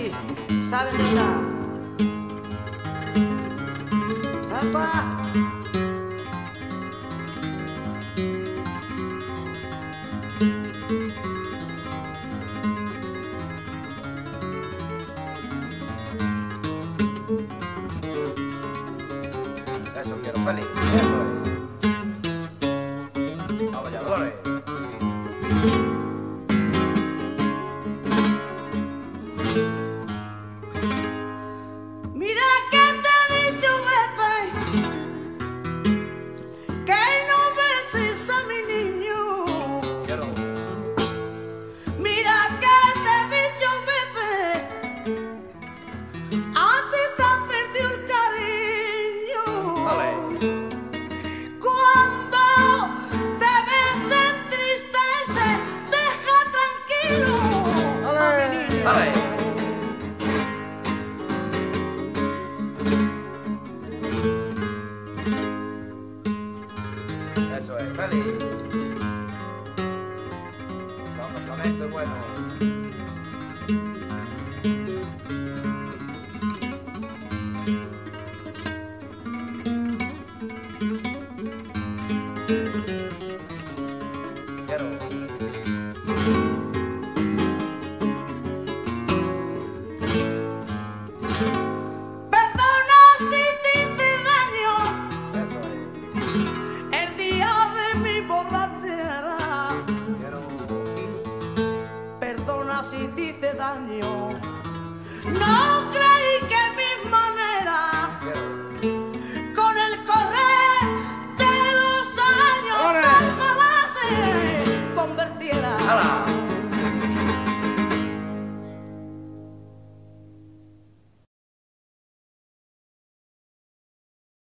Félix, ¿sabes de nada? ¡Papá! Eso quiero, Félix. Eso es. Vamos ya, Dolores. Mira que te he dicho veces que no beses a mi niño. Quiero. Mira que te he dicho veces a ti te has perdido el cariño. Vale. Cuando te ves en tristeza, deja tranquilo a mi niño. Vale. Eso es, Félix. Vamos a ver, bueno. Quiero. Perdona si te hice daño Eso es. el día de mi borrachera. Quiero. Perdona si te hice daño. No